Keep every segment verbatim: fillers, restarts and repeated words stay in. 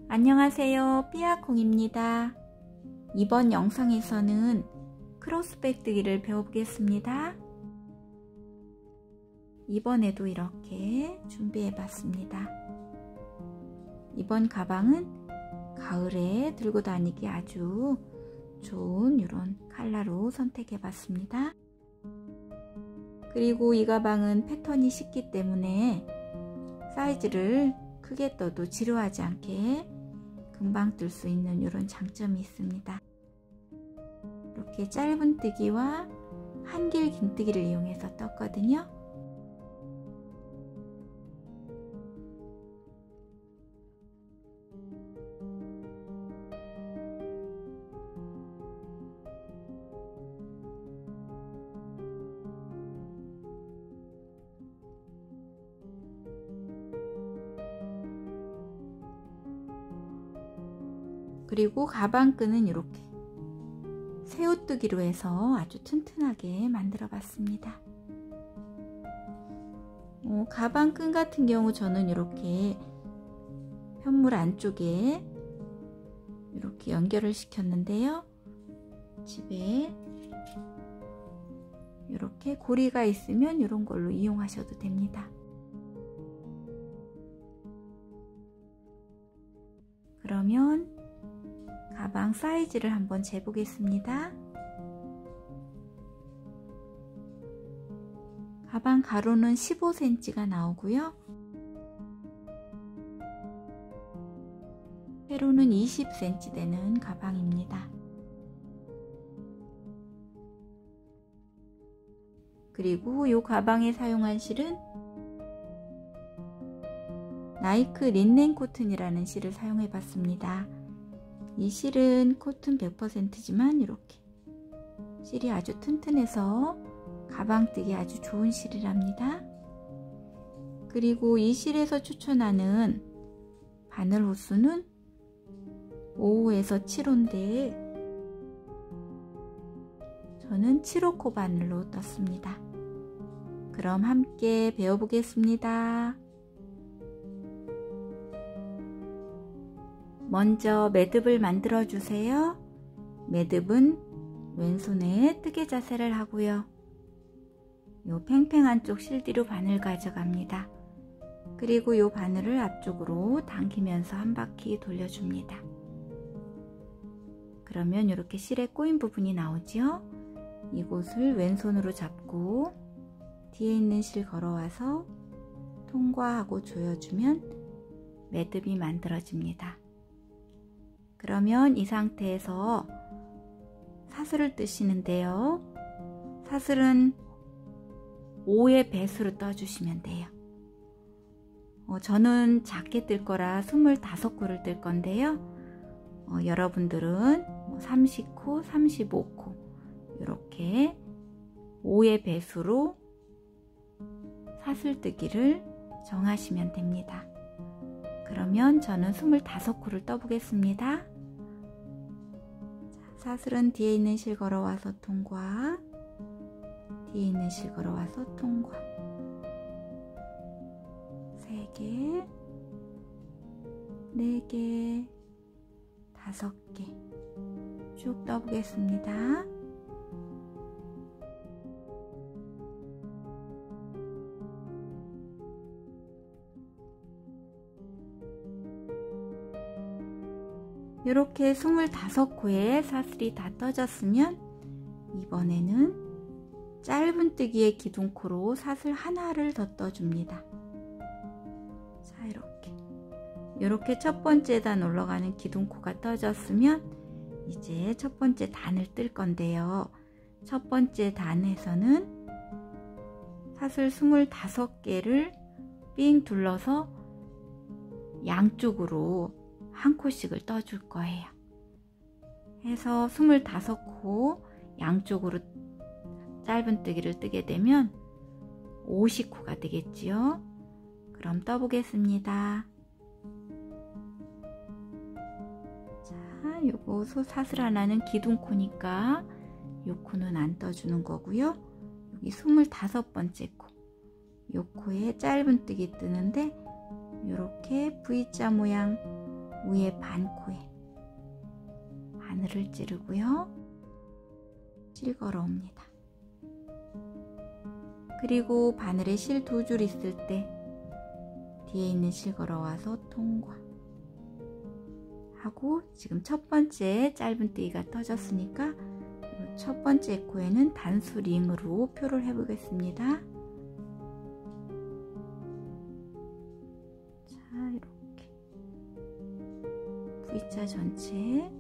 안녕하세요, 삐아콩입니다. 이번 영상에서는 크로스배뜨기를 배워보겠습니다. 이번에도 이렇게 준비해 봤습니다. 이번 가방은 가을에 들고 다니기 아주 좋은 이런 컬러로 선택해 봤습니다. 그리고 이 가방은 패턴이 쉽기 때문에 사이즈를 크게 떠도 지루하지 않게 금방 뜰 수 있는 이런 장점이 있습니다. 이렇게 짧은 뜨기와 한길 긴뜨기를 이용해서 떴거든요. 그리고 가방끈은 이렇게 새우뜨기로 해서 아주 튼튼하게 만들어 봤습니다. 어, 가방끈 같은 경우 저는 이렇게 편물 안쪽에 이렇게 연결을 시켰는데요. 집에 이렇게 고리가 있으면 이런 걸로 이용하셔도 됩니다. 그러면 가방 사이즈를 한번 재보겠습니다. 가방 가로는 십오 센티미터가 나오고요. 세로는 이십 센티미터 되는 가방입니다. 그리고 이 가방에 사용한 실은 나이크 린넨 코튼이라는 실을 사용해 봤습니다. 이 실은 코튼 백 퍼센트지만 이렇게 실이 아주 튼튼해서 가방 뜨기 아주 좋은 실이랍니다. 그리고 이 실에서 추천하는 바늘 호수는 오 호에서 칠 호인데 저는 칠 호 코 바늘로 떴습니다. 그럼 함께 배워보겠습니다. 먼저 매듭을 만들어 주세요. 매듭은 왼손에 뜨개 자세를 하고요. 요 팽팽한 쪽 실뒤로 바늘 가져갑니다. 그리고 요 바늘을 앞쪽으로 당기면서 한 바퀴 돌려줍니다. 그러면 이렇게 실에 꼬인 부분이 나오죠. 이곳을 왼손으로 잡고 뒤에 있는 실 걸어와서 통과하고 조여주면 매듭이 만들어집니다. 그러면 이 상태에서 사슬을 뜨시는데요. 사슬은 오의 배수로 떠주시면 돼요. 어, 저는 작게 뜰 거라 스물다섯 코를 뜰 건데요. 어, 여러분들은 뭐 삼십 코, 삼십오 코 이렇게 오의 배수로 사슬 뜨기를 정하시면 됩니다. 그러면 저는 스물다섯 코를 떠보겠습니다. 자, 사슬은 뒤에 있는 실 걸어와서 통과, 뒤에 있는 실 걸어와서 통과, 세 개, 네 개, 다섯 개 쭉 떠보겠습니다. 이렇게 스물다섯 코의 사슬이 다 떠졌으면 이번에는 짧은 뜨기의 기둥코로 사슬 하나를 더 떠줍니다. 자, 이렇게 이렇게 첫 번째 단 올라가는 기둥코가 떠졌으면 이제 첫 번째 단을 뜰 건데요. 첫 번째 단에서는 사슬 스물다섯 개를 삥 둘러서 양쪽으로 한 코씩을 떠줄 거예요. 해서 스물다섯 코 양쪽으로 짧은 뜨기를 뜨게 되면 오십 코가 되겠지요. 그럼 떠보겠습니다. 자, 요거 사슬 하나는 기둥코니까 요 코는 안 떠주는 거고요. 여기 스물다섯 번째 코, 요 코에 짧은 뜨기 뜨는데 이렇게 V자 모양 위에 반코에 바늘을 찌르고요. 실 걸어옵니다. 그리고 바늘에 실 두 줄 있을 때 뒤에 있는 실 걸어와서 통과 하고, 지금 첫 번째 짧은뜨기가 떠졌으니까 첫 번째 코에는 단수 링으로 표를 해보겠습니다. 자, 이렇게 V자 전체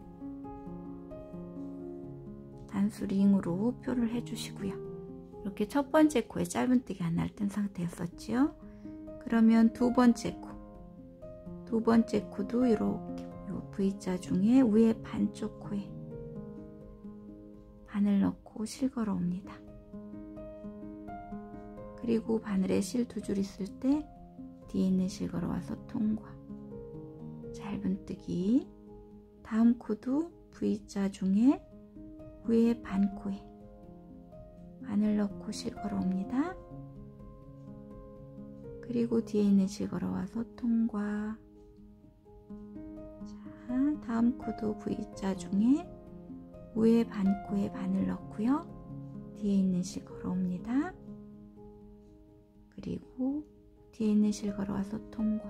단수 링으로 표를 해주시고요. 이렇게 첫 번째 코에 짧은뜨기 하나를 뜬 상태였었지요. 그러면 두 번째 코, 두 번째 코도 이렇게 요 V자 중에 위에 반쪽 코에 바늘 넣고 실 걸어 옵니다. 그리고 바늘에 실 두 줄 있을 때 뒤에 있는 실 걸어 와서 통과, 짧은뜨기. 다음 코도 V자 중에 위에 반코에 바늘 넣고 실 걸어 옵니다. 그리고 뒤에 있는 실 걸어 와서 통과. 자, 다음 코도 V자 중에 위에 반코에 바늘 넣고요. 뒤에 있는 실 걸어 옵니다. 그리고 뒤에 있는 실 걸어 와서 통과.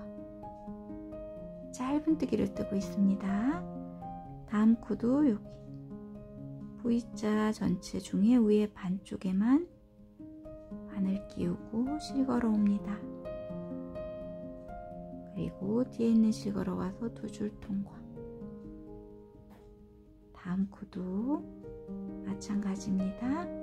짧은뜨기를 뜨고 있습니다. 다음 코도 여기 V자 전체 중에 위에 반쪽에만 바늘 끼우고 실 걸어 옵니다. 그리고 뒤에 있는 실 걸어 와서 두 줄 통과. 다음 코도 마찬가지입니다.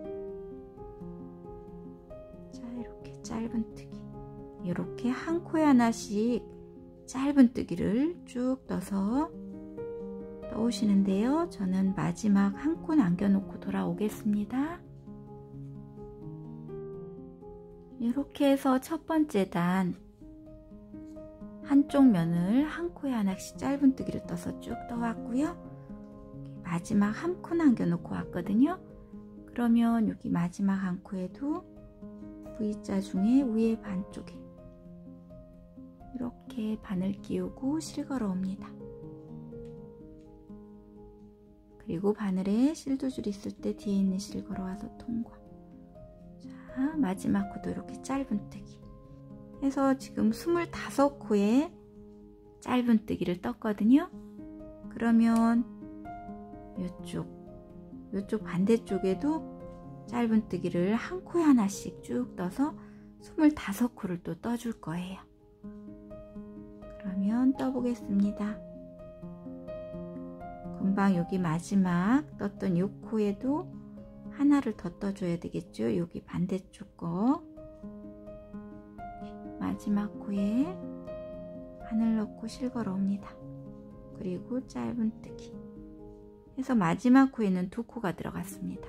자, 이렇게 짧은뜨기, 이렇게 한 코에 하나씩 짧은뜨기를 쭉 떠서 떠오시는데요. 저는 마지막 한 코 남겨놓고 돌아오겠습니다. 이렇게 해서 첫 번째 단 한쪽 면을 한 코에 하나씩 짧은뜨기를 떠서 쭉 떠왔고요. 마지막 한 코 남겨놓고 왔거든요. 그러면 여기 마지막 한 코에도 V자 중에 위에 반쪽에 이렇게 바늘 끼우고 실 걸어 옵니다. 그리고 바늘에 실 두 줄 있을 때 뒤에 있는 실 걸어와서 통과. 자, 마지막 코도 이렇게 짧은뜨기 해서 지금 스물다섯 코에 짧은뜨기를 떴거든요. 그러면 이쪽 이쪽 반대쪽에도 짧은뜨기를 한 코에 하나씩 쭉 떠서 스물다섯 코를 또 떠줄 거예요. 그러면 떠보겠습니다. 금방 여기 마지막 떴던 이 코에도 하나를 더 떠줘야 되겠죠. 여기 반대쪽 거 마지막 코에 바늘 넣고 실 걸어 옵니다. 그리고 짧은뜨기 해서 마지막 코에는 두 코가 들어갔습니다.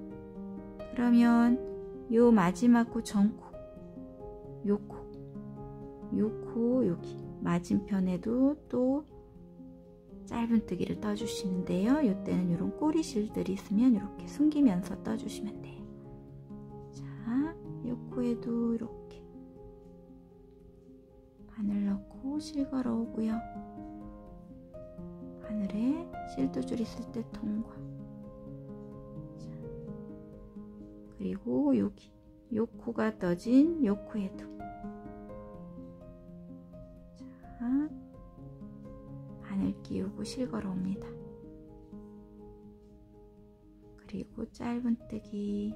그러면 요 마지막 코 전코, 요 코, 요 코 여기 맞은편에도 또 짧은뜨기를 떠주시는데요. 이때는 이런 꼬리실들이 있으면 이렇게 숨기면서 떠주시면 돼요. 자, 이 코에도 이렇게 바늘 넣고 실 걸어 오고요. 바늘에 실 두 줄 있을 때 통과. 자, 그리고 여기 요 코가 떠진 요 코에도 자, 바늘 끼우고 실 걸어 옵니다. 그리고 짧은뜨기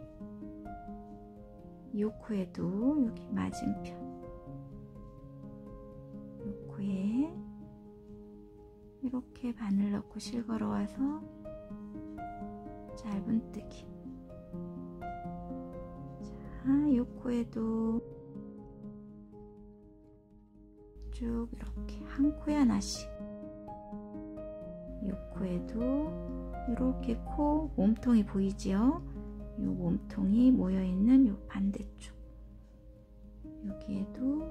요 코에도 여기 맞은편 요 코에 이렇게 바늘 넣고 실 걸어 와서 짧은뜨기. 자, 요 코에도 쭉 이렇게 한 코에 하나씩. 요 코에도 이렇게 코 몸통이 보이지요? 요 몸통이 모여있는 요 반대쪽 여기에도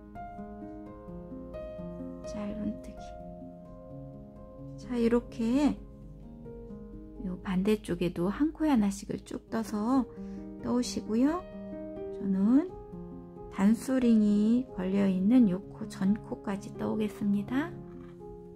짧은뜨기. 자, 이렇게 요 반대쪽에도 한 코에 하나씩을 쭉 떠서 떠오시고요. 저는 단수링이 걸려있는 요 코 전 코까지 떠오겠습니다.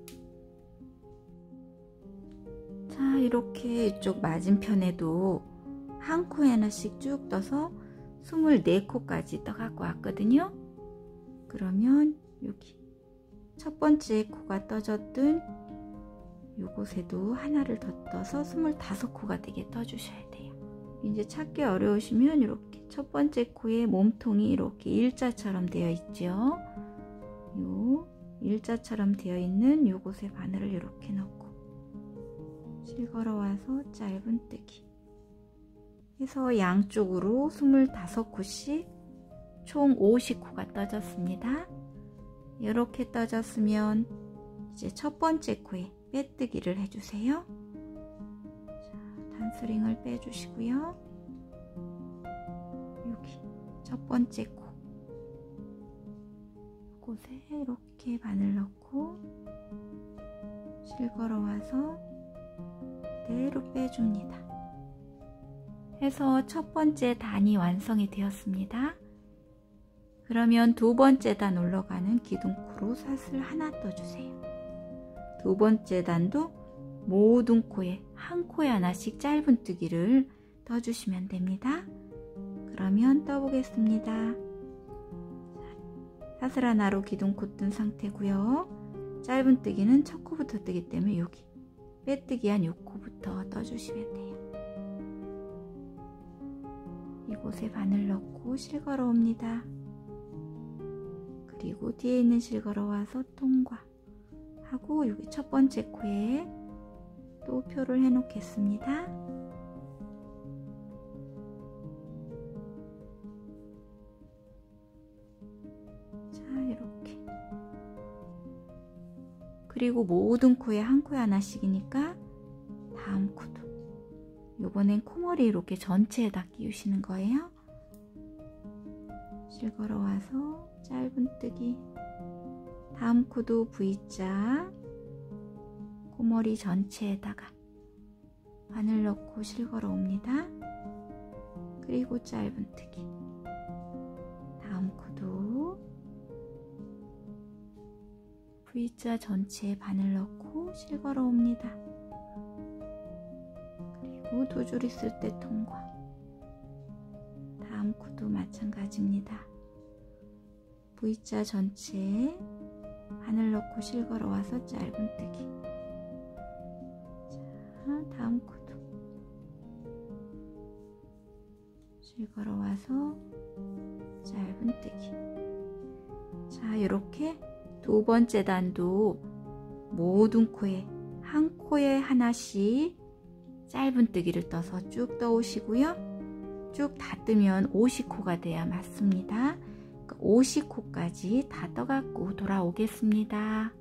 자, 이렇게 이쪽 맞은편에도 한 코에 하나씩 쭉 떠서 스물네 코까지 떠갖고 왔거든요. 그러면 여기 첫 번째 코가 떠졌던 요곳에도 하나를 더 떠서 스물다섯 코가 되게 떠주셔야 돼요. 이제 찾기 어려우시면 이렇게 첫 번째 코에 몸통이 이렇게 일자처럼 되어 있죠. 요 일자처럼 되어 있는 요곳에 바늘을 이렇게 넣고 실걸어 와서 짧은뜨기 해서 양쪽으로 스물다섯 코씩 총 오십 코가 떠졌습니다. 이렇게 떠졌으면 이제 첫 번째 코에 빼뜨기를 해주세요. 자, 단스링을 빼주시고요. 여기 첫 번째 코 곳에 이렇게 바늘 넣고 실걸어 와서 그대로 빼줍니다. 해서 첫 번째 단이 완성이 되었습니다. 그러면 두 번째 단 올라가는 기둥코로 사슬 하나 떠주세요. 두 번째 단도 모든 코에 한 코에 하나씩 짧은뜨기를 떠주시면 됩니다. 그러면 떠보겠습니다. 사슬 하나로 기둥코 뜬 상태고요. 짧은뜨기는 첫 코부터 뜨기 때문에 여기 빼뜨기 한 요 코부터 떠주시면 돼요. 이곳에 바늘 넣고 실걸어 옵니다. 그리고 뒤에 있는 실걸어 와서 통과 하고 여기 첫 번째 코에 또 표를 해 놓겠습니다. 자, 이렇게. 그리고 모든 코에 한 코에 하나씩이니까 다음 코도 요번엔 코머리 이렇게 전체에다 끼우시는 거예요. 실걸어 와서 짧은뜨기 다음 코도 V자 코머리 전체에다가 바늘 넣고 실걸어 옵니다. 그리고 짧은뜨기 다음 코도 V자 전체에 바늘 넣고 실걸어 옵니다. 그리고 두 줄 있을 때 통과 다음 코도 마찬가지입니다. V자 전체에 바늘 넣고 실걸어 와서 짧은뜨기 자, 다음 코도 실걸어 와서 짧은뜨기 자, 이렇게 두 번째 단도 모든 코에 한 코에 하나씩 짧은뜨기를 떠서 쭉 떠오시고요. 쭉 다 뜨면 오십 코가 돼야 맞습니다. 오십 코까지 다 떠갖고 돌아오겠습니다.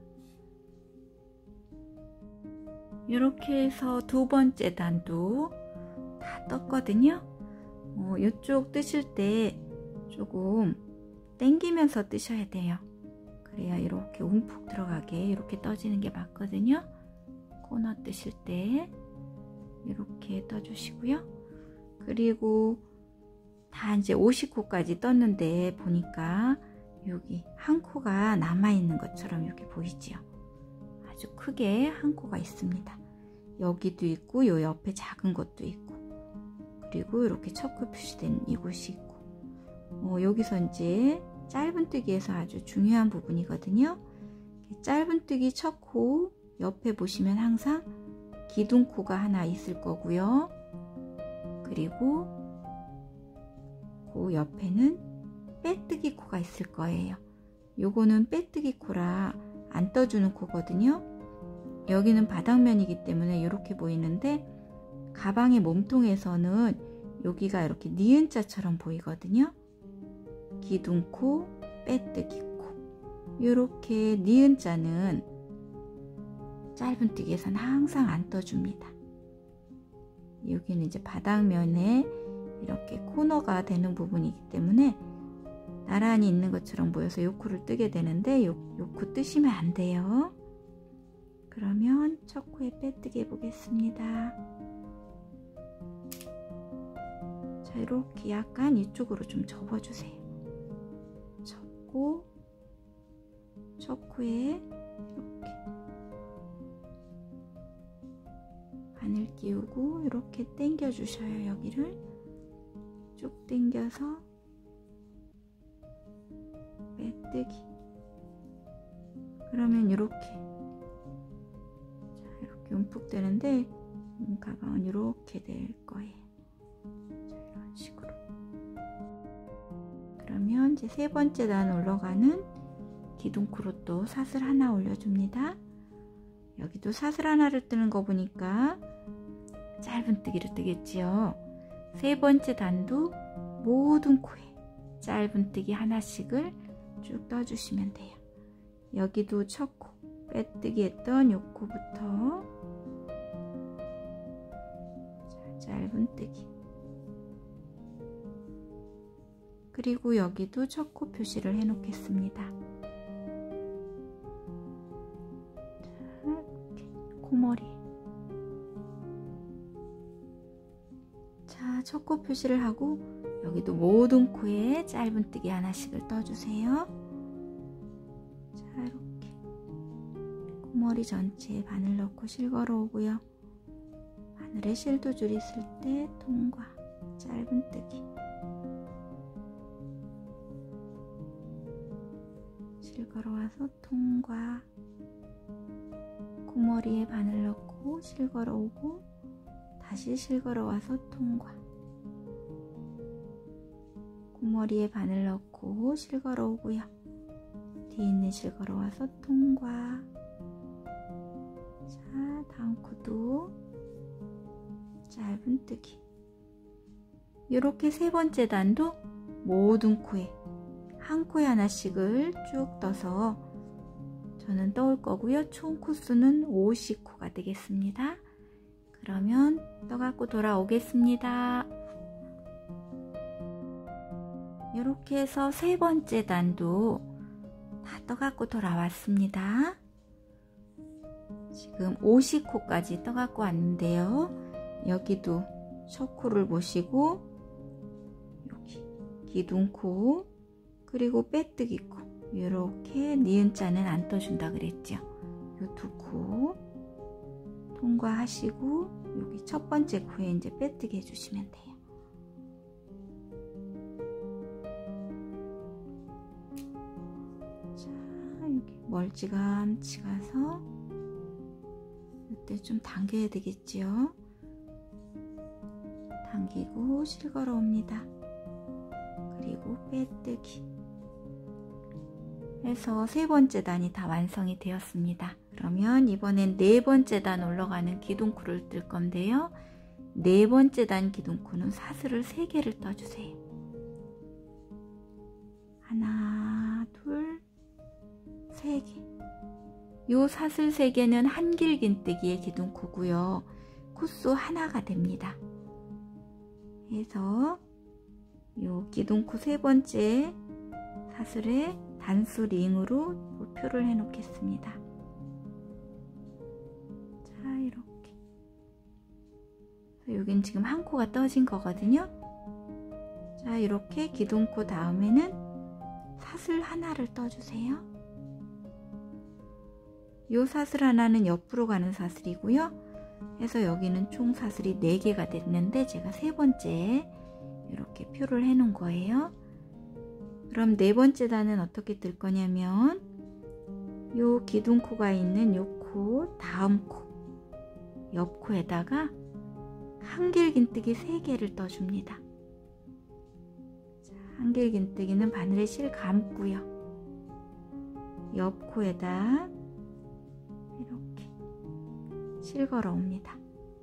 이렇게 해서 두 번째 단도 다 떴거든요. 어, 이쪽 뜨실 때 조금 당기면서 뜨셔야 돼요. 그래야 이렇게 움푹 들어가게 이렇게 떠지는 게 맞거든요. 코너 뜨실 때 이렇게 떠주시고요. 그리고 다 이제 오십 코까지 떴는데 보니까 여기 한 코가 남아있는 것처럼 이렇게 보이지요. 아주 크게 한 코가 있습니다. 여기도 있고 요 옆에 작은 것도 있고 그리고 이렇게 첫 코 표시된 이곳이 있고 어, 여기서 이제 짧은뜨기에서 아주 중요한 부분이거든요. 짧은뜨기 첫 코 옆에 보시면 항상 기둥코가 하나 있을 거고요. 그리고 그 옆에는 빼뜨기 코가 있을 거예요. 요거는 빼뜨기 코라 안 떠주는 코거든요. 여기는 바닥면이기 때문에 이렇게 보이는데 가방의 몸통에서는 여기가 이렇게 니은자처럼 보이거든요. 기둥코, 빼뜨기 코 이렇게 니은자는 짧은뜨기에서는 항상 안 떠줍니다. 여기는 이제 바닥면에 이렇게 코너가 되는 부분이기 때문에 나란히 있는 것처럼 보여서 요 코를 뜨게 되는데 요, 요 코 뜨시면 안 돼요. 그러면 첫 코에 빼뜨기 해보겠습니다. 자, 이렇게 약간 이쪽으로 좀 접어주세요. 접고 첫 코에 이렇게 잘 끼우고 이렇게 당겨 주셔요. 여기를 쭉 당겨서 빼뜨기. 그러면 이렇게 자, 이렇게 움푹 되는데 가방은 이렇게 될 거예요. 자, 이런 식으로. 그러면 이제 세 번째 단 올라가는 기둥코로 또 사슬 하나 올려줍니다. 여기도 사슬 하나를 뜨는 거 보니까 짧은 뜨기를 뜨겠지요. 세 번째 단도 모든 코에 짧은 뜨기 하나씩을 쭉 떠주시면 돼요. 여기도 첫 코, 빼뜨기 했던 요 코부터 자, 짧은 뜨기. 그리고 여기도 첫 코 표시를 해 놓겠습니다. 자, 이렇게 코머리. 자, 첫 코 표시를 하고 여기도 모든 코에 짧은 뜨기 하나씩을 떠주세요. 자, 이렇게 코머리 전체에 바늘 넣고 실 걸어오고요. 바늘에 실 두 줄 있을 때 통과, 짧은 뜨기. 실 걸어와서 통과, 코머리에 바늘 넣고 실 걸어오고 다시 실 걸어와서 통과, 코머리에 바늘 넣고 실 걸어오고요. 뒤에 있는 실 걸어와서 통과. 자, 다음 코도 짧은 뜨기. 이렇게 세 번째 단도 모든 코에 한 코에 하나씩을 쭉 떠서 저는 떠올 거고요. 총 코수는 오십 코가 되겠습니다. 그러면 떠갖고 돌아오겠습니다. 이렇게 해서 세 번째 단도 다 떠갖고 돌아왔습니다. 지금 오십 코까지 떠갖고 왔는데요. 여기도 첫 코를 보시고 여기 기둥코 그리고 빼뜨기 코 이렇게 니은자는 안 떠준다 그랬죠. 이 두 코 통과하시고 여기 첫 번째 코에 이제 빼뜨기 해주시면 돼요. 자, 여기 멀찌감치 가서 이때 좀 당겨야 되겠지요. 당기고 실 걸어옵니다. 그리고 빼뜨기 해서 세 번째 단이 다 완성이 되었습니다. 그러면 이번엔 네 번째 단 올라가는 기둥코를 뜰 건데요. 네 번째 단 기둥코는 사슬을 세 개를 떠주세요. 하나, 둘, 세 개. 요 사슬 세 개는 한길긴뜨기의 기둥코고요. 코수 하나가 됩니다. 해서 요 기둥코 세 번째 사슬에 단수 링으로 표를 해 놓겠습니다. 자, 이렇게. 여긴 지금 한 코가 떠진 거거든요. 자, 이렇게 기둥코 다음에는 사슬 하나를 떠주세요. 요 사슬 하나는 옆으로 가는 사슬이고요. 해서 여기는 총 사슬이 네 개가 됐는데 제가 세 번째 이렇게 표를 해 놓은 거예요. 그럼 네 번째 단은 어떻게 뜰 거냐면 요 기둥코가 있는 요 코 다음 코 옆 코에다가 한길긴뜨기 세 개를 떠줍니다. 자, 한길긴뜨기는 바늘에 실 감고요. 옆 코에다 이렇게 실 걸어 옵니다.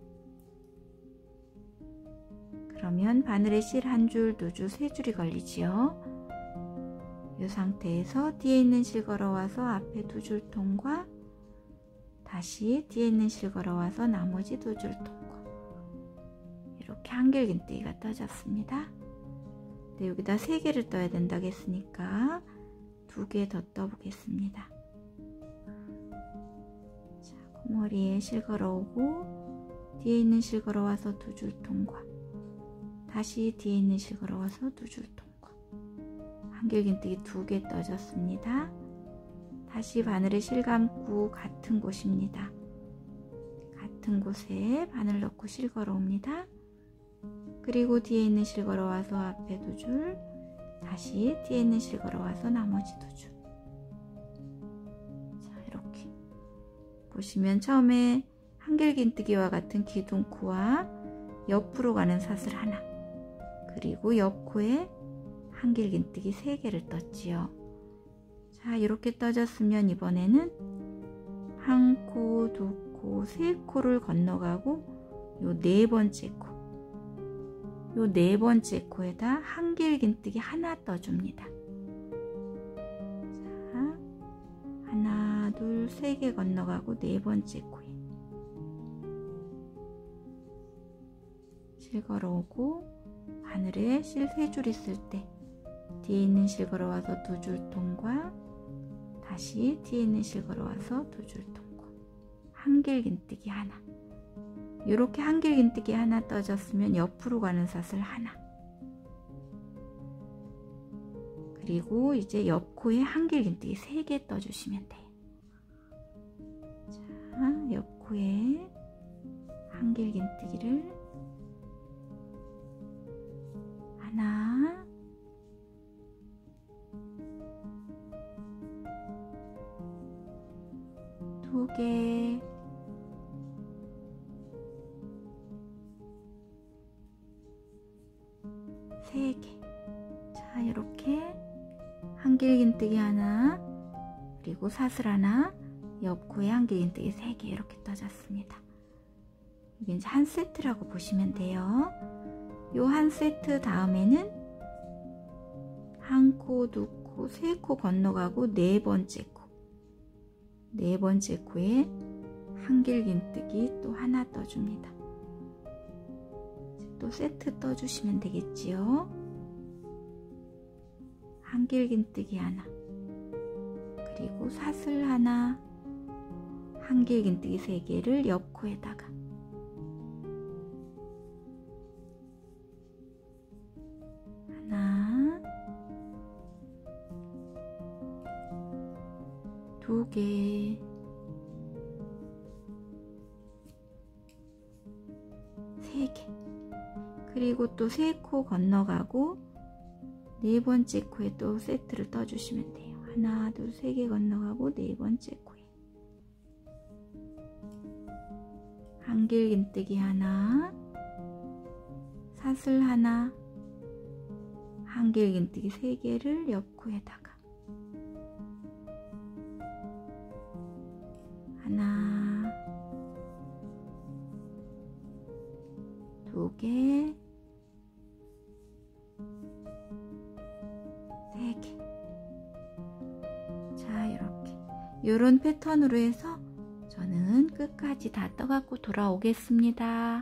그러면 바늘에 실 한 줄, 두 줄, 세 줄이 걸리지요. 이 상태에서 뒤에 있는 실 걸어와서 앞에 두 줄 통과, 다시 뒤에 있는 실 걸어와서 나머지 두 줄 통과. 이렇게 한길긴뜨기가 떠졌습니다. 네, 여기다 세 개를 떠야 된다고 했으니까 두 개 더 떠보겠습니다. 자, 코머리에 실 걸어오고 뒤에 있는 실 걸어와서 두 줄 통과, 다시 뒤에 있는 실 걸어와서 두 줄 통과. 한길긴뜨기 두 개 떠졌습니다. 다시 바늘에 실 감고 같은 곳입니다. 같은 같은 곳에 바늘 넣고 실걸어 옵니다. 그리고 뒤에 있는 실걸어 와서 앞에 두 줄, 다시 뒤에 있는 실걸어 와서 나머지 두 줄. 자, 이렇게 보시면 처음에 한길긴뜨기와 같은 기둥코와 옆으로 가는 사슬 하나, 그리고 옆코에 한길긴뜨기 세 개를 떴지요. 자, 이렇게 떠졌으면 이번에는 한 코, 두 코, 세 코를 건너가고 요 네 번째 코, 요 네 번째 코에다 한길긴뜨기 하나 떠줍니다. 자, 하나, 둘, 세 개 건너가고 네 번째 코에 실 걸어오고, 바늘에 실 세 줄 있을 때 뒤에 있는 실 걸어와서 두 줄 통과, 다시 뒤에 있는 실 걸어와서 두 줄 통과, 한길긴뜨기 하나. 이렇게 한길긴뜨기 하나 떠졌으면 옆으로 가는 사슬 하나, 그리고 이제 옆코에 한길긴뜨기 세 개 떠주시면 돼요. 자, 옆코에 한길긴뜨기를 하나, 두 개, 세 개. 자, 이렇게 한길긴뜨기 하나, 그리고 사슬 하나, 옆코에 한길긴뜨기 세 개 이렇게 떠졌습니다. 이게 이제 한 세트라고 보시면 돼요. 요 한 세트 다음에는 한 코, 두 코, 세 코 건너가고 네 번째 코, 네 번째 코에 한길긴뜨기 또 하나 떠줍니다. 또 세트 떠주시면 되겠지요. 한길긴뜨기 하나, 그리고 사슬 하나, 한길긴뜨기 세 개를 옆코에다가 하나, 두 개, 세 개, 그리고 또 세 코 건너가고 네 번째 코에 또 세트를 떠주시면 돼요. 하나, 둘, 세 개 건너가고 네 번째 코에 한길긴뜨기 하나, 사슬 하나, 한길긴뜨기 세 개를 옆코에다가 하나, 두 개, 세 개. 자, 이렇게 이런 패턴으로 해서 저는 끝까지 다 떠갖고 돌아오겠습니다.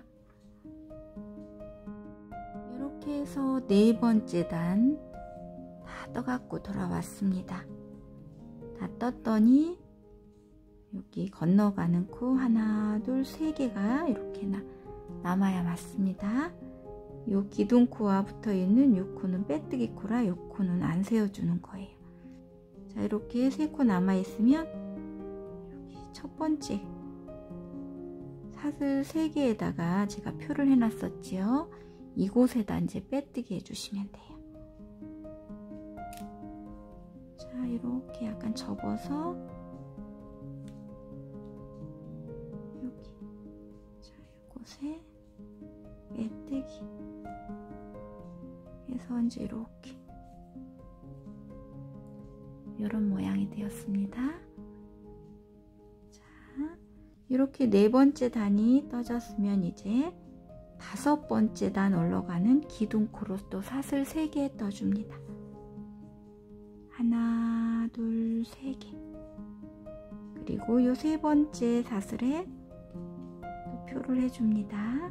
이렇게 해서 네 번째 단 다 떠갖고 돌아왔습니다. 다 떴더니 여기 건너가는 코 하나, 둘, 세 개가 이렇게 나, 남아야 맞습니다. 요 기둥코와 붙어있는 요 코는 빼뜨기 코라 요 코는 안 세워주는 거예요. 자, 이렇게 세 코 남아있으면 여기 첫 번째 사슬 세 개에다가 제가 표를 해놨었지요. 이곳에다 이제 빼뜨기 해주시면 돼요. 자, 이렇게 약간 접어서 여기, 자, 이곳에 빼뜨기 해서 이제 이렇게 이런 모양이 되었습니다. 자, 이렇게 네 번째 단이 떠졌으면 이제 다섯 번째 단 올라가는 기둥코로 또 사슬 세 개 떠줍니다. 하나, 둘, 세 개. 그리고 요 세 번째 사슬에 또 표를 해줍니다.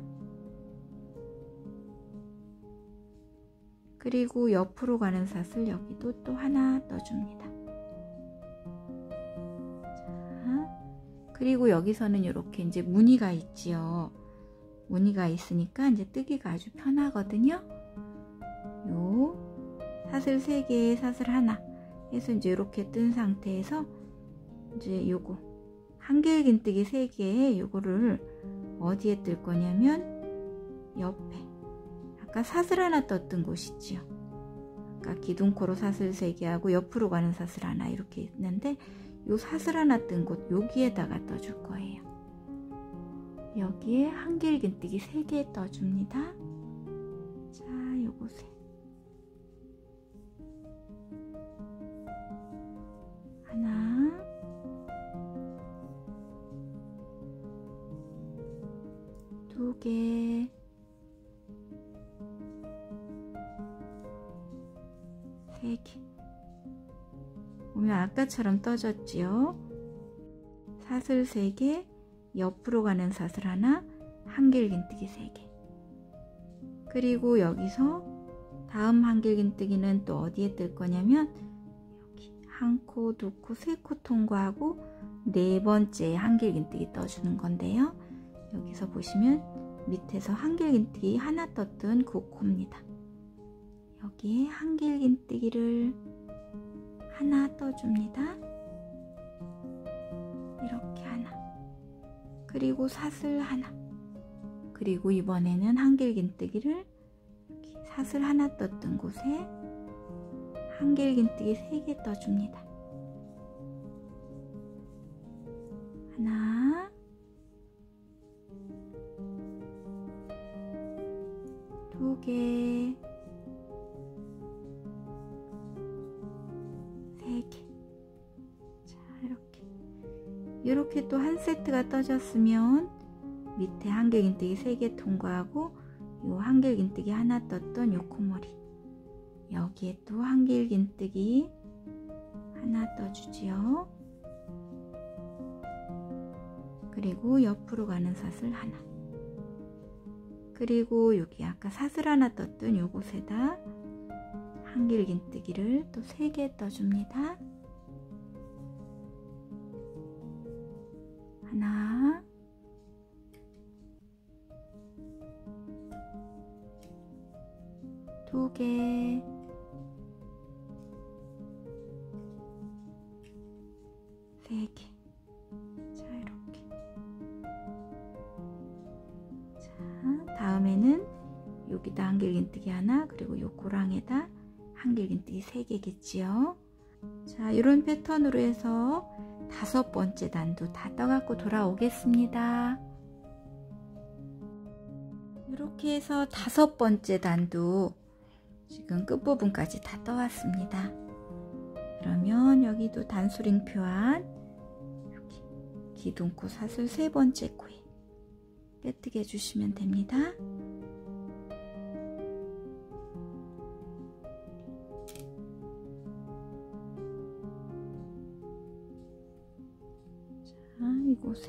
그리고 옆으로 가는 사슬 여기도 또 하나 떠줍니다. 자, 그리고 여기서는 이렇게 이제 무늬가 있지요. 무늬가 있으니까 이제 뜨기가 아주 편하거든요. 요 사슬 세 개에 사슬 하나 해서 이제 이렇게 뜬 상태에서 이제 요거 한길긴뜨기 세 개에 요거를 어디에 뜰 거냐면 옆에 아까 사슬 하나 떴던 곳 있지요. 아까 기둥코로 사슬 세 개 하고 옆으로 가는 사슬 하나 이렇게 있는데 요 사슬 하나 뜬 곳 여기에다가 떠줄 거예요. 여기에 한길긴뜨기 세 개 떠줍니다. 자, 요곳에 하나, 두 개, 세 개. 보면 아까처럼 떠졌지요. 사슬 세 개, 옆으로 가는 사슬 하나, 한길긴뜨기 세 개. 그리고 여기서 다음 한길긴뜨기는 또 어디에 뜰 거냐면 여기 한 코, 두 코, 세 코 통과하고 네 번째 한길긴뜨기 떠주는 건데요. 여기서 보시면 밑에서 한길긴뜨기 하나 떴던 그 코입니다. 여기에 한길긴뜨기를 하나 떠줍니다. 이렇게 하나, 그리고 사슬 하나, 그리고 이번에는 한길긴뜨기를 여기 사슬 하나 떴던 곳에 한길긴뜨기 세 개 떠줍니다. 하나, 두 개, 세 개. 자, 이렇게 이렇게 또 한 세트가 떠졌으면 밑에 한길긴뜨기 세 개 통과하고 요 한길긴뜨기 하나 떴던 요 코머리 여기에 또 한길긴뜨기 하나 떠주지요. 그리고 옆으로 가는 사슬 하나, 그리고 여기 아까 사슬 하나 떴던 요곳에다 한길긴뜨기를 또 세 개 떠줍니다. 하나, 두 개, 세 개. 자, 이렇게. 자, 다음에는 여기다 한길긴뜨기 하나, 그리고 요 고랑에다 한길긴뜨기 세 개겠지요. 자, 이런 패턴으로 해서 다섯 번째 단도 다 떠갖고 돌아오겠습니다. 이렇게 해서 다섯 번째 단도 지금 끝부분까지 다 떠왔습니다. 그러면 여기도 단수링 표안 여기 기둥코 사슬 세 번째 코에 빼뜨게 해주시면 됩니다. 자, 이곳에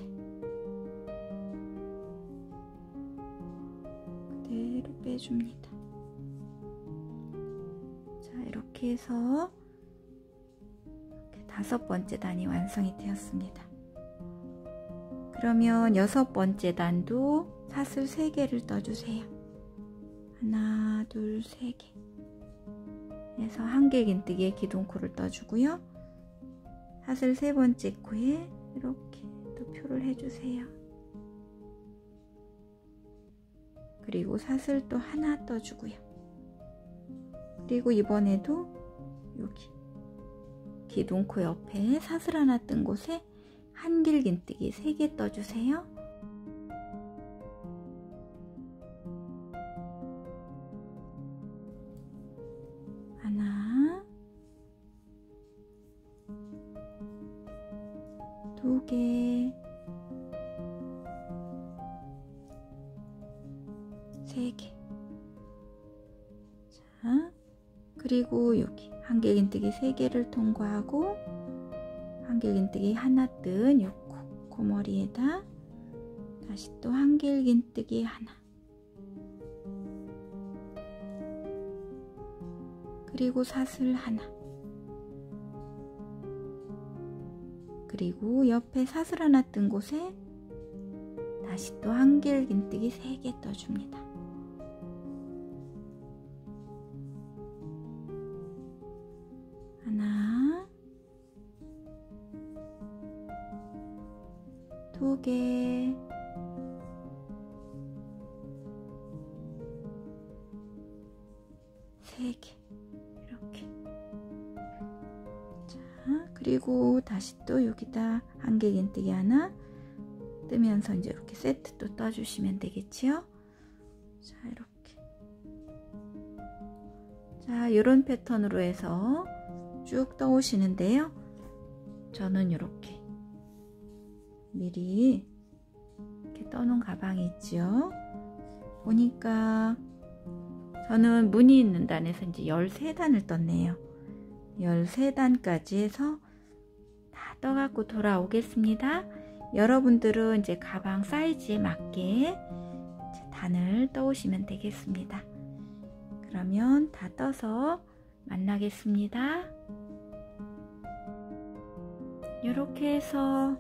그대로 빼줍니다. 자, 이렇게 해서 이렇게 다섯 번째 단이 완성이 되었습니다. 그러면 여섯 번째 단도 사슬 세 개를 떠주세요. 하나, 둘, 세 개 해서 한길긴뜨기에 기둥코를 떠주고요. 사슬 세 번째 코에 이렇게 또 표를 해주세요. 그리고 사슬 또 하나 떠주고요. 그리고 이번에도 여기 기둥코 옆에 사슬 하나 뜬 곳에 한길긴뜨기 세 개 떠주세요. 하나, 두 개, 세 개. 자, 그리고 여기 한길긴뜨기 세 개를 통과하고 한길긴뜨기 하나 뜬 요 코, 코머리에다 다시 또 한길긴뜨기 하나, 그리고 사슬 하나, 그리고 옆에 사슬 하나 뜬 곳에 다시 또 한길긴뜨기 세 개 떠줍니다. 하나, 두 개, 개 이렇게. 자, 그리고 다시 또 여기다 한길긴뜨기 하나 뜨면서 이제 이렇게 세트 또 떠주시면 되겠지요. 자, 이렇게. 자, 이런 패턴으로 해서 쭉 떠오시는데요. 저는 이렇게 미리 이렇게 떠놓은 가방이 있죠. 보니까 저는 무늬 있는 단에서 이제 열세 단을 떴네요. 열세 단까지 해서 다 떠갖고 돌아오겠습니다. 여러분들은 이제 가방 사이즈에 맞게 이제 단을 떠오시면 되겠습니다. 그러면 다 떠서 만나겠습니다. 이렇게 해서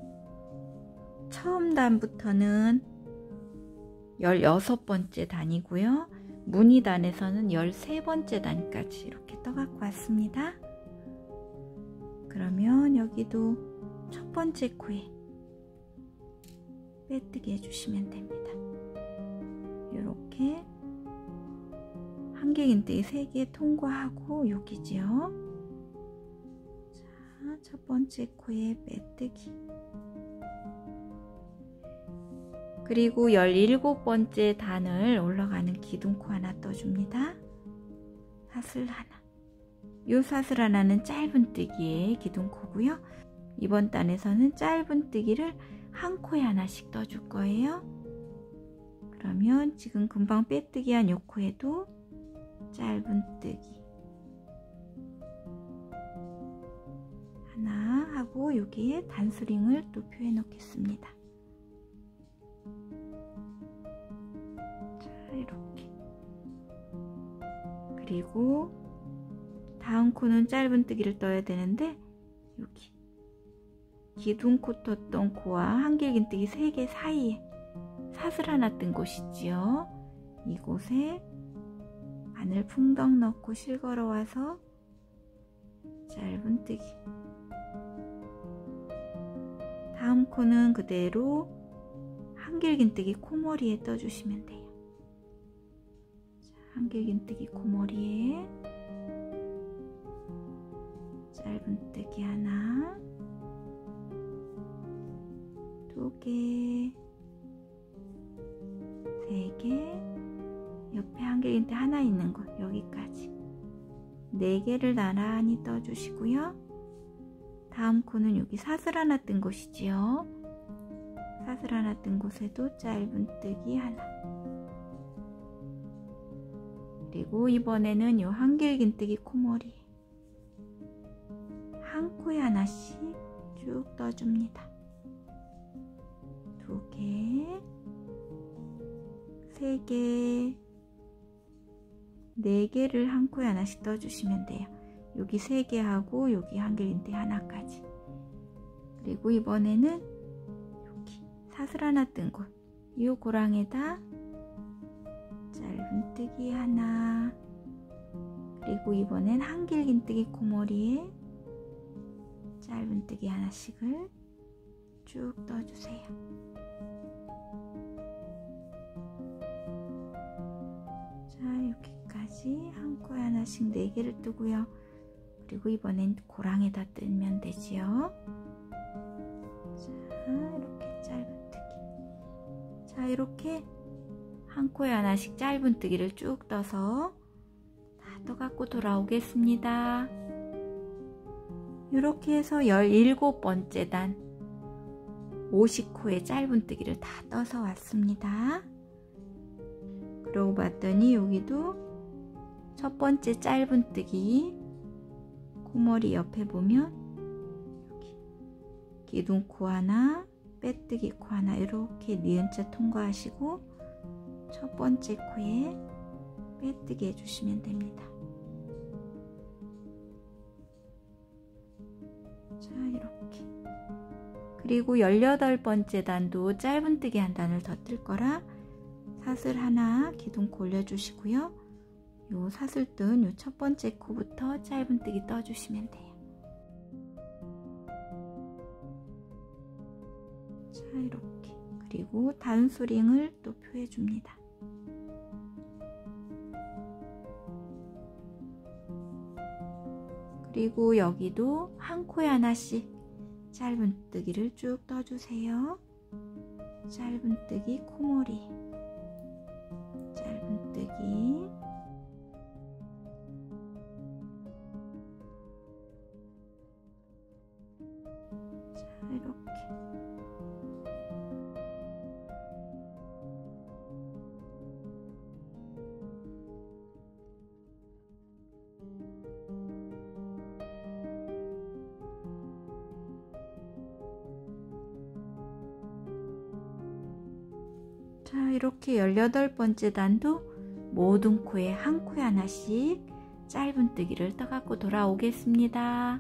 처음 단부터는 열여섯 번째 단이고요. 무늬 단에서는 열세 번째 단까지 이렇게 떠갖고 왔습니다. 그러면 여기도 첫 번째 코에 빼뜨기 해주시면 됩니다. 이렇게 한길긴뜨기 세 개 통과하고 여기지요. 자, 첫 번째 코에 빼뜨기. 그리고 열일곱 번째 단을 올라가는 기둥코 하나 떠줍니다. 사슬 하나. 이 사슬 하나는 짧은뜨기의 기둥코고요. 이번 단에서는 짧은뜨기를 한 코에 하나씩 떠줄 거예요. 그러면 지금 금방 빼뜨기 한 요 코에도 짧은뜨기 하나 하고 여기에 단수링을 또 표해 놓겠습니다. 자, 이렇게. 그리고 다음 코는 짧은뜨기를 떠야 되는데 여기 기둥코 떴던 코와 한길긴뜨기 세 개 사이에 사슬 하나 뜬 곳 있지요. 이곳에 바늘 풍덩 넣고 실걸어 와서 짧은뜨기. 다음 코는 그대로 한길긴뜨기 코머리에 떠주시면 돼요. 자, 한길긴뜨기 코머리에 짧은뜨기 하나, 두 개, 세 개, 옆에 한길긴뜨기 하나 있는 곳 여기까지 네 개를 나란히 떠주시고요. 다음 코는 여기 사슬 하나 뜬 곳이지요. 사슬 하나 뜬 곳에도 짧은뜨기 하나. 그리고 이번에는 요 한길긴뜨기 코머리에 한 코에 하나씩 쭉 떠줍니다. 두 개, 세 개, 네 개를 한 코에 하나씩 떠주시면 돼요. 여기 세 개 하고 여기 한길긴뜨기 하나까지. 그리고 이번에는 여기 사슬 하나 뜬 곳, 이 고랑에다 짧은뜨기 하나. 그리고 이번엔 한길긴뜨기 코머리에 짧은뜨기 하나씩을 쭉 떠주세요. 자, 여기까지 한 코에 하나씩 네 개를 뜨고요. 그리고 이번엔 고랑에다 뜨면 되지요. 자, 이렇게 짧은뜨기. 자, 이렇게 한 코에 하나씩 짧은뜨기를 쭉 떠서 다 떠갖고 돌아오겠습니다. 이렇게 해서 열일곱 번째 단 오십 코의 짧은뜨기를 다 떠서 왔습니다. 그러고 봤더니 여기도 첫 번째 짧은뜨기 코머리 옆에 보면 여기 기둥코 하나, 빼뜨기 코 하나 이렇게 니은자 통과하시고 첫 번째 코에 빼뜨기 해주시면 됩니다. 자, 이렇게. 그리고 열여덟 번째 단도 짧은뜨기 한 단을 더 뜰 거라 사슬 하나 기둥코 올려주시고요. 요 사슬 뜬 요 첫 번째 코부터 짧은뜨기 떠주시면 돼요. 자, 이렇게. 그리고 단수링을 또 표해줍니다. 그리고 여기도 한 코에 하나씩 짧은뜨기를 쭉 떠주세요. 짧은뜨기, 코머리, 짧은뜨기, 자, 이렇게 자, 이렇게 열여덟 번째 단도 모든 코에 한 코에 하나씩 짧은뜨기를 떠갖고 돌아오겠습니다.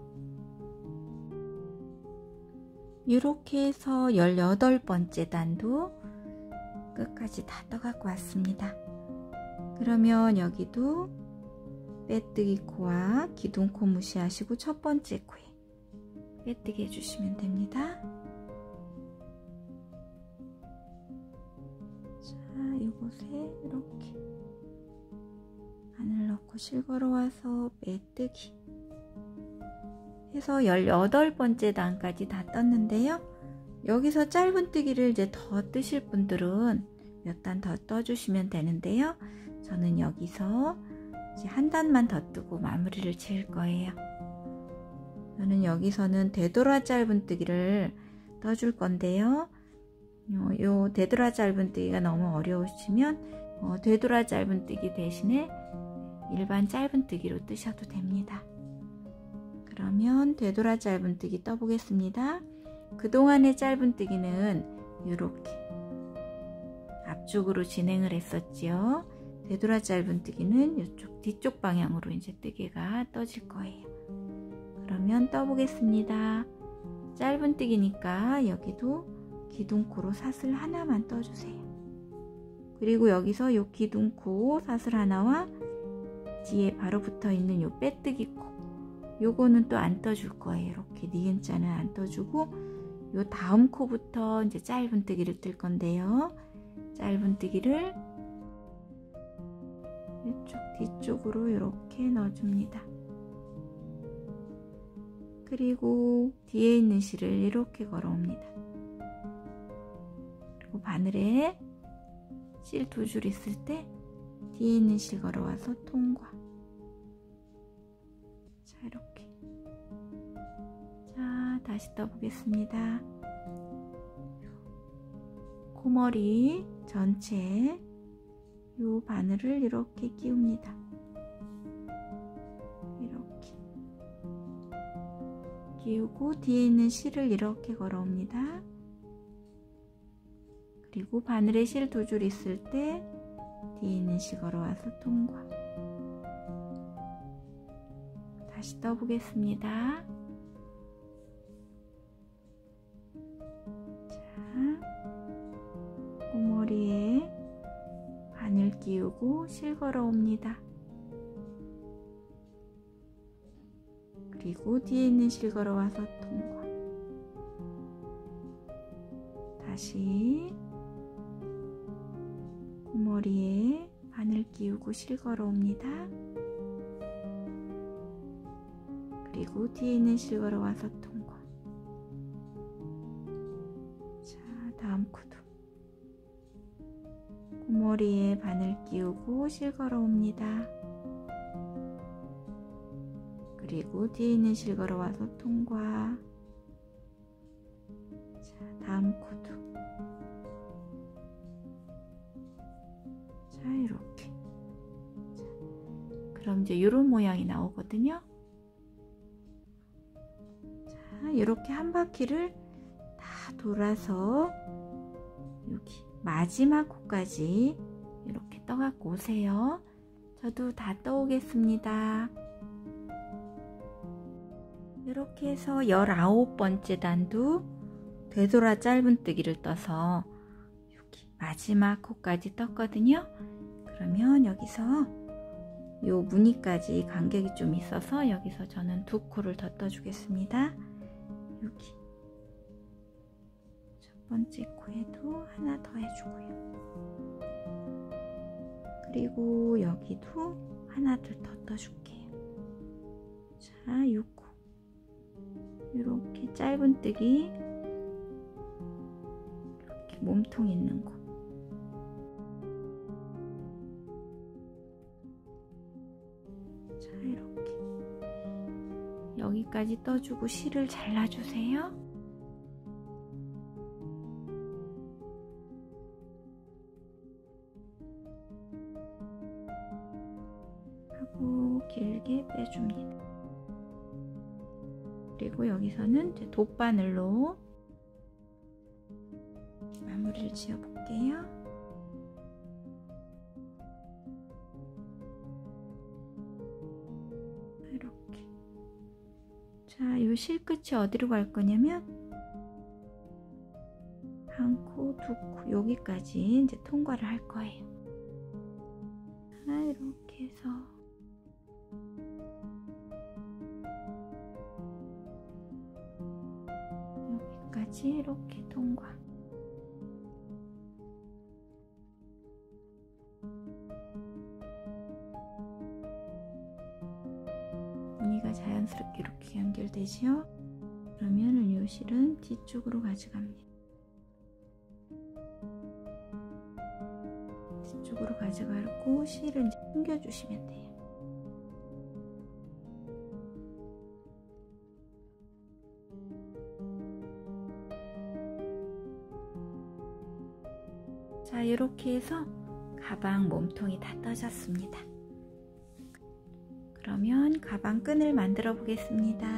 이렇게 해서 열여덟 번째 단도 끝까지 다 떠갖고 왔습니다. 그러면 여기도 빼뜨기 코와 기둥코 무시하시고 첫 번째 코에 빼뜨기 해주시면 됩니다. 자, 이곳에 이렇게 바늘 넣고 실 걸어와서 빼뜨기 해서 열여덟 번째 단까지 다 떴는데요. 여기서 짧은뜨기를 이제 더 뜨실 분들은 몇 단 더 떠주시면 되는데요. 저는 여기서 이제 한 단만 더 뜨고 마무리를 지을 거예요. 저는 여기서는 되돌아 짧은뜨기를 떠줄 건데요. 요, 요 되돌아 짧은뜨기가 너무 어려우시면 어, 되돌아 짧은뜨기 대신에 일반 짧은뜨기로 뜨셔도 됩니다. 그러면 되돌아 짧은뜨기 떠보겠습니다. 그동안의 짧은뜨기는 이렇게 앞쪽으로 진행을 했었지요. 되돌아 짧은뜨기는 이쪽 뒤쪽 방향으로 이제 뜨개가 떠질 거예요. 그러면 떠보겠습니다. 짧은뜨기니까 여기도 기둥코로 사슬 하나만 떠주세요. 그리고 여기서 요 기둥코 사슬 하나와 뒤에 바로 붙어 있는 요 빼뜨기 코, 요거는 또 안 떠줄 거예요. 이렇게 니은자는 안 떠주고 요 다음 코부터 이제 짧은뜨기를 뜰 건데요. 짧은뜨기를 이쪽 뒤쪽으로 이렇게 넣어줍니다. 그리고 뒤에 있는 실을 이렇게 걸어옵니다. 그리고 바늘에 실 두 줄 있을 때 뒤에 있는 실 걸어와서 통과. 자, 이렇게. 자, 다시 떠보겠습니다. 코머리 전체에 요 바늘을 이렇게 끼웁니다. 이렇게 끼우고 뒤에 있는 실을 이렇게 걸어옵니다. 그리고 바늘에 실 두 줄 있을 때 뒤에 있는 실 걸어와서 통과. 다시 떠보겠습니다. 자, 꼬머리에 바늘 끼우고 실 걸어옵니다. 그리고 뒤에 있는 실 걸어와서 통과. 다시 꼬머리에 바늘 끼우고 실 걸어옵니다. 그리고 뒤에 있는 실 걸어와서 통과. 자, 다음 코도 꼬머리에 바늘 끼우고 실 걸어옵니다. 그리고 뒤에 있는 실 걸어와서 통과. 자, 다음 코도. 자, 이렇게. 자, 그럼 이제 이런 모양이 나오거든요. 자, 이렇게 한 바퀴를 다 돌아서 여기 마지막 코까지 이렇게 떠갖고 오세요. 저도 다 떠오겠습니다. 이렇게 해서 열아홉 번째 단도 되돌아 짧은뜨기를 떠서 여기 마지막 코까지 떴거든요. 그러면 여기서 요 무늬까지 간격이 좀 있어서 여기서 저는 두 코를 더 떠주겠습니다. 여기 첫 번째 코에도 하나 더 해주고요. 그리고 여기도 하나를 더 떠줄게요. 자, 자, 육 호. 이렇게 짧은뜨기, 이렇게 몸통 있는 곳. 자, 이렇게 여기까지 떠주고 실을 잘라주세요. 하고 길게 빼줍니다. 그리고 여기서는 이제 돗바늘로 마무리를 지어 볼게요. 이렇게. 자, 이 실끝이 어디로 갈 거냐면 한 코, 두 코, 여기까지 이제 통과를 할 거예요. 자, 이렇게 해서 여기까지 이렇게 통과. 무늬가 자연스럽게 이렇게 연결되지요? 그러면 이 실은 뒤쪽으로 가져갑니다. 뒤쪽으로 가져가고 실을 이제 숨겨주시면 돼요. 자, 이렇게 해서 가방 몸통이 다 떠졌습니다. 그러면 가방 끈을 만들어 보겠습니다.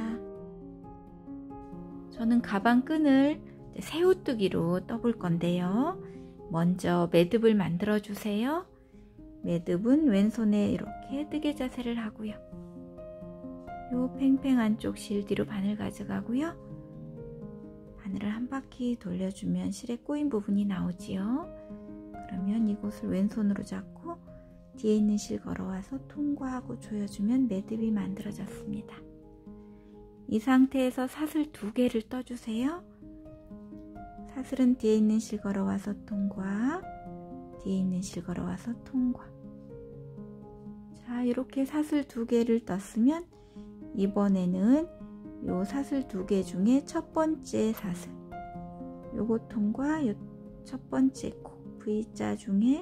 저는 가방 끈을 새우뜨기로 떠볼 건데요. 먼저 매듭을 만들어 주세요. 매듭은 왼손에 이렇게 뜨개 자세를 하고요. 요 팽팽한 쪽 실 뒤로 바늘 가져가고요. 바늘을 한 바퀴 돌려주면 실에 꼬인 부분이 나오지요. 그러면 이곳을 왼손으로 잡고 뒤에 있는 실 걸어와서 통과하고 조여주면 매듭이 만들어졌습니다. 이 상태에서 사슬 두 개를 떠주세요. 사슬은 뒤에 있는 실 걸어와서 통과, 뒤에 있는 실 걸어와서 통과. 자, 이렇게 사슬 두 개를 떴으면 이번에는 요 사슬 두 개 중에 첫 번째 사슬, 요거 통과, 요 첫 번째 코 V자 중에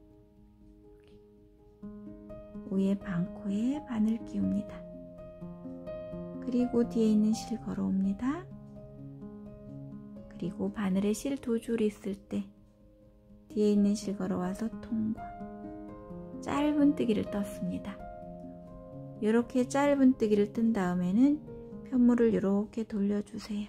위에 반코에 바늘 끼웁니다. 그리고 뒤에 있는 실 걸어옵니다. 그리고 바늘에 실 두 줄 있을 때 뒤에 있는 실 걸어와서 통과. 짧은 뜨기를 떴습니다. 이렇게 짧은 뜨기를 뜬 다음에는 편물을 이렇게 돌려주세요.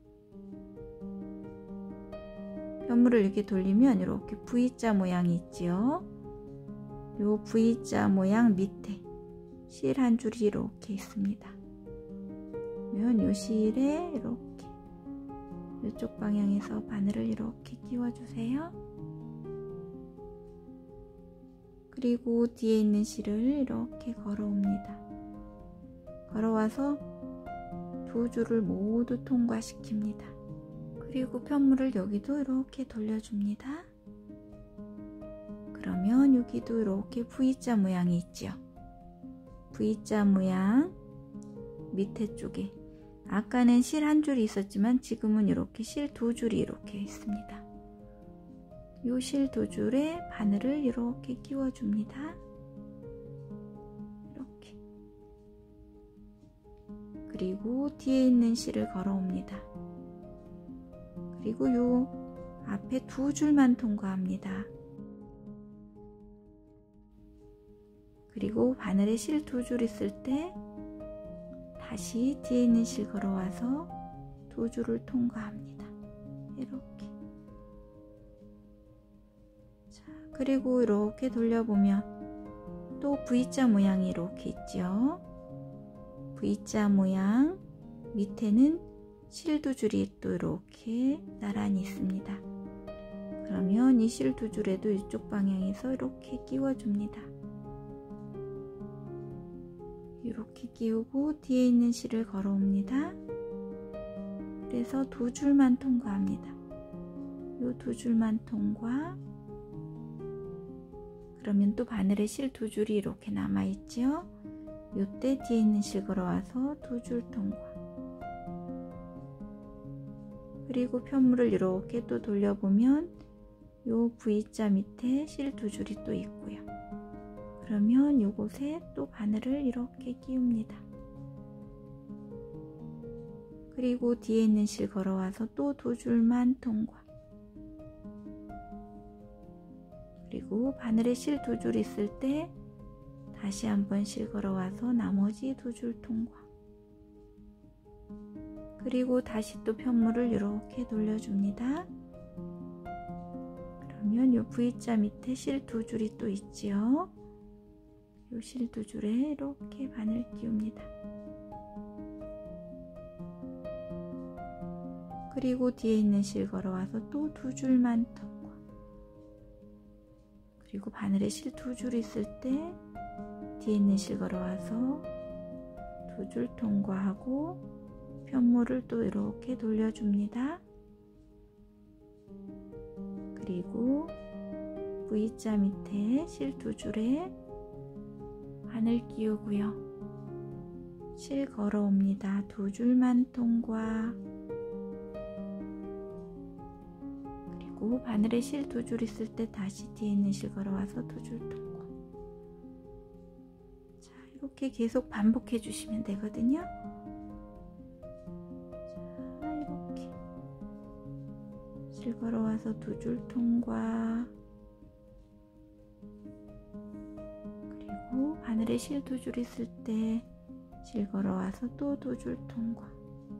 편물을 이렇게 돌리면 이렇게 V자 모양이 있지요. 요 V자 모양 밑에 실 한 줄이 이렇게 있습니다. 그러면 요 실에 이렇게 이쪽 방향에서 바늘을 이렇게 끼워주세요. 그리고 뒤에 있는 실을 이렇게 걸어옵니다. 걸어와서 두 줄을 모두 통과시킵니다. 그리고 편물을 여기도 이렇게 돌려줍니다. 그러면 여기도 이렇게 V자 모양이 있죠. V자 모양 밑에 쪽에 아까는 실 한 줄이 있었지만 지금은 이렇게 실 두 줄이 이렇게 있습니다. 이 실 두 줄에 바늘을 이렇게 끼워줍니다. 이렇게. 그리고 뒤에 있는 실을 걸어옵니다. 그리고 요 앞에 두 줄만 통과합니다. 그리고 바늘에 실 두 줄 있을 때 다시 뒤에 있는 실 걸어와서 두 줄을 통과합니다. 이렇게. 자, 그리고 이렇게 돌려보면 또 V자 모양이 이렇게 있죠. V자 모양 밑에는 실 두 줄이 또 이렇게 나란히 있습니다. 그러면 이 실 두 줄에도 이쪽 방향에서 이렇게 끼워줍니다. 이렇게 끼우고 뒤에 있는 실을 걸어옵니다. 그래서 두 줄만 통과합니다. 이 두 줄만 통과. 그러면 또 바늘에 실 두 줄이 이렇게 남아있죠. 요때 뒤에 있는 실 걸어와서 두 줄 통과. 그리고 편물을 이렇게 또 돌려보면 요 V자 밑에 실 두 줄이 또 있고요. 그러면 요곳에 또 바늘을 이렇게 끼웁니다. 그리고 뒤에 있는 실 걸어와서 또 두 줄만 통과. 그리고 바늘에 실 두 줄 있을 때 다시 한번 실 걸어와서 나머지 두 줄 통과. 그리고 다시 또 편물을 이렇게 돌려줍니다. 그러면 요 V자 밑에 실 두 줄이 또 있지요. 요 실 두 줄에 이렇게 바늘 끼웁니다. 그리고 뒤에 있는 실 걸어와서 또 두 줄만 통과. 그리고 바늘에 실 두 줄 있을 때 뒤에 있는 실 걸어와서 두 줄 통과하고 편물을 또 이렇게 돌려줍니다. 그리고 V자 밑에 실 두 줄에 바늘 끼우고요. 실 걸어옵니다. 두 줄만 통과. 그리고 바늘에 실 두 줄 있을 때 다시 뒤에 있는 실 걸어와서 두 줄 통과. 자, 이렇게 계속 반복해 주시면 되거든요. 자, 이렇게 실 걸어와서 두 줄 통과. 그리고 바늘에 실 두 줄 있을 때 실 걸어와서 또 두 줄 통과.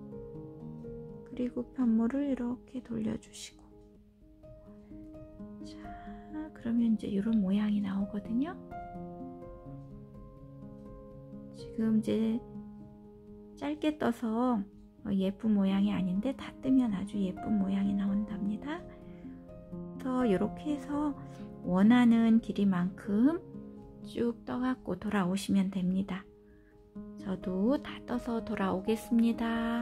그리고 편물을 이렇게 돌려주시고. 자, 그러면 이제 이런 모양이 나오거든요. 지금 이제 짧게 떠서 예쁜 모양이 아닌데 다 뜨면 아주 예쁜 모양이 나온답니다. 그래서 이렇게 해서 원하는 길이만큼 쭉 떠갖고 돌아오시면 됩니다. 저도 다 떠서 돌아오겠습니다.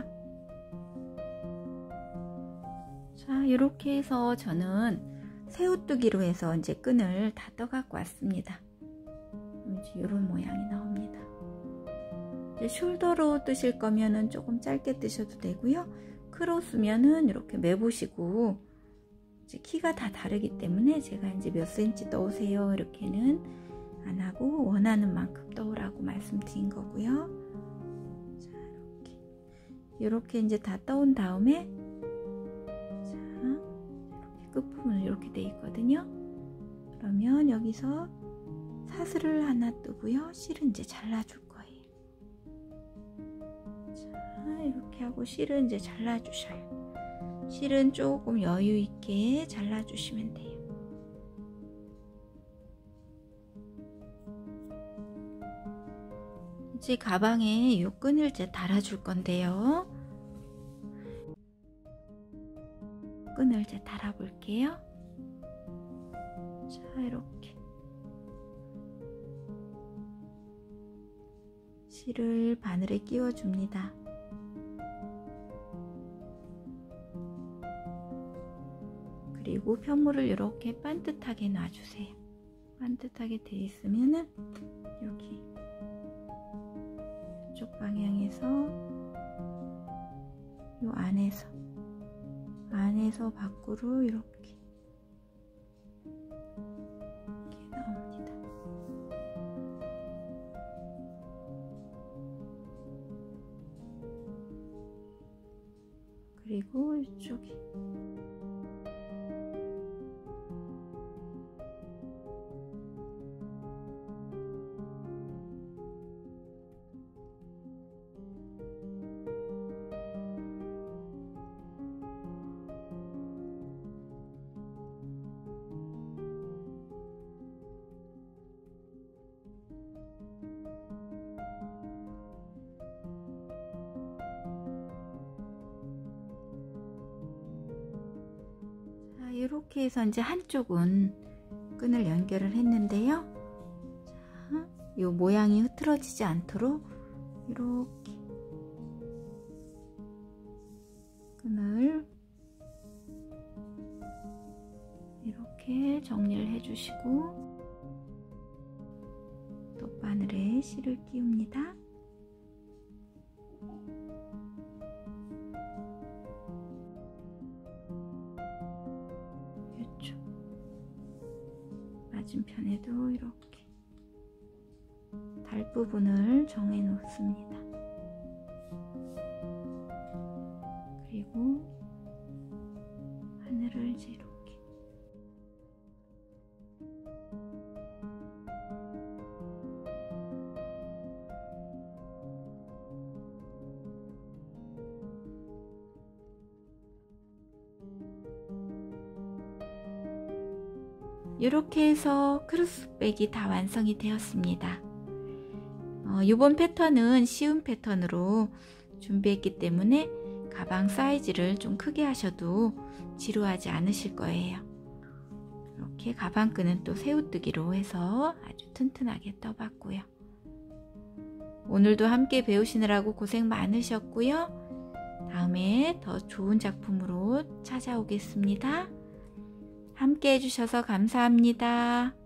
자, 이렇게 해서 저는 새우뜨기로 해서 이제 끈을 다 떠갖고 왔습니다. 이제 이런 모양이 나옵니다. 이제 숄더로 뜨실 거면은 조금 짧게 뜨셔도 되고요. 크로스면은 이렇게 매보시고, 이제 키가 다 다르기 때문에 제가 이제 몇 센치 떠오세요 이렇게는 안 하고 원하는 만큼 떠오라고 말씀드린 거고요. 자, 이렇게 이렇게 이제 다 떠온 다음에, 자, 이렇게 끝부분은 이렇게 돼 있거든요. 그러면 여기서 사슬을 하나 뜨고요. 실은 이제 잘라줄 거예요. 자, 이렇게 하고 실은 이제 잘라주셔요. 실은 조금 여유 있게 잘라주시면 돼요. 이제 가방에 이 끈을 이제 달아줄 건데요. 끈을 이제 달아 볼게요. 자, 이렇게 실을 바늘에 끼워 줍니다. 그리고 편물을 이렇게 반듯하게 놔주세요. 반듯하게 돼 있으면은 여기 이쪽 방향에서 요 안에서 안에서 밖으로 이렇게 이렇게 나옵니다. 그리고 이쪽에 이렇게 해서 이제 한쪽은 끈을 연결을 했는데요. 자, 이 모양이 흐트러지지 않도록 이렇게 끈을 이렇게 정리를 해주시고, 또 바늘에 실을 끼웁니다. 이쪽 맞은편에도 이렇게 달 부분을 정해 놓습니다. 그리고 하늘을 이제 이렇게 이렇게 해서 크로스백이 다 완성이 되었습니다. 어, 이번 패턴은 쉬운 패턴으로 준비했기 때문에 가방 사이즈를 좀 크게 하셔도 지루하지 않으실 거예요. 이렇게 가방끈은 또 새우뜨기로 해서 아주 튼튼하게 떠봤고요. 오늘도 함께 배우시느라고 고생 많으셨고요. 다음에 더 좋은 작품으로 찾아오겠습니다. 함께 해주셔서 감사합니다.